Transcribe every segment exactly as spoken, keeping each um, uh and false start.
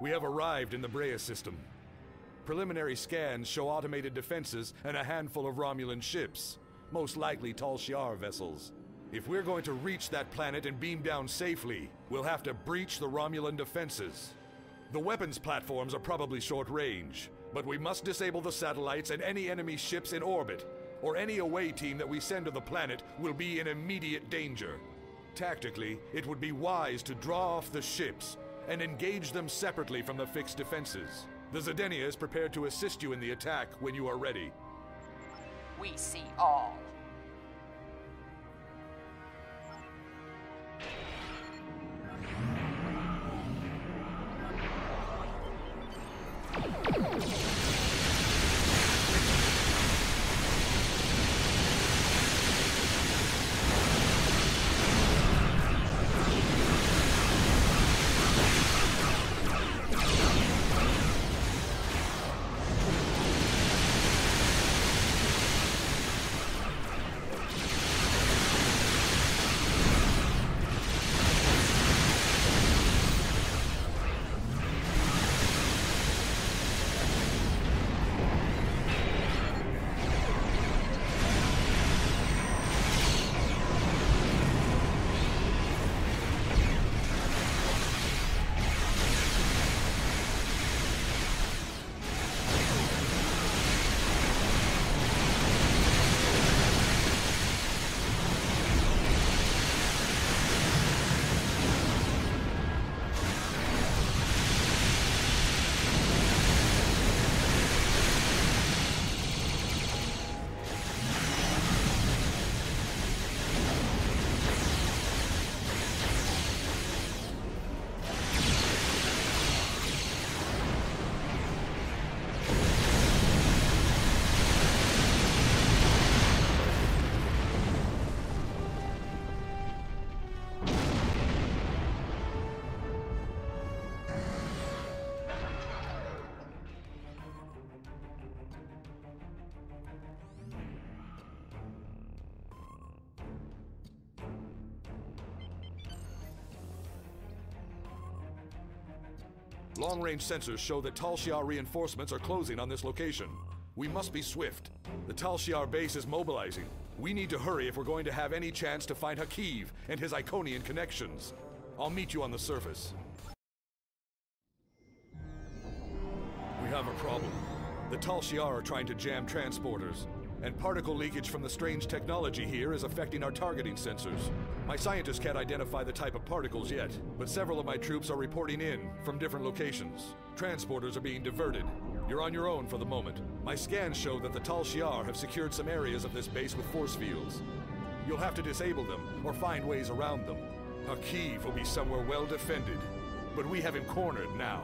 We have arrived in the Brea system. Preliminary scans show automated defenses and a handful of Romulan ships, most likely Tal Shiar vessels. If we're going to reach that planet and beam down safely, we'll have to breach the Romulan defenses. The weapons platforms are probably short range, but we must disable the satellites and any enemy ships in orbit, or any away team that we send to the planet will be in immediate danger. Tactically, it would be wise to draw off the ships and engage them separately from the fixed defenses. The Zedenia is prepared to assist you in the attack when you are ready. We see all. Long-range sensors show that Tal Shiar reinforcements are closing on this location. We must be swift. The Tal Shiar base is mobilizing. We need to hurry if we're going to have any chance to find Hakiv and his Iconian connections. I'll meet you on the surface. We have a problem. The Tal Shiar are trying to jam transporters, and particle leakage from the strange technology here is affecting our targeting sensors. My scientists can't identify the type of particles yet, but several of my troops are reporting in from different locations. Transporters are being diverted. You're on your own for the moment. My scans show that the Tal Shiar have secured some areas of this base with force fields. You'll have to disable them or find ways around them. Hakiv will be somewhere well defended, but we have him cornered now.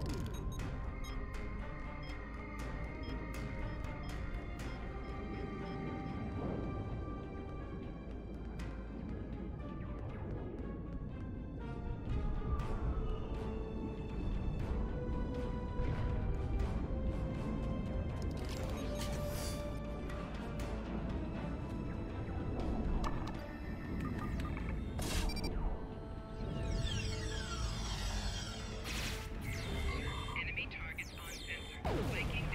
Enemy targets on sensor. Flanking